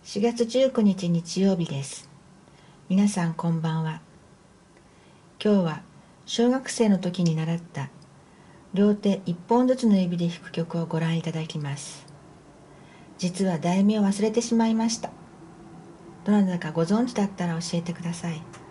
4月19日日曜日です。皆さんこんばんは。今日は小学生の時に習った両手一本ずつの指で弾く曲をご覧いただきます。実は題名を忘れてしまいました。どなたかご存知だったら教えてください。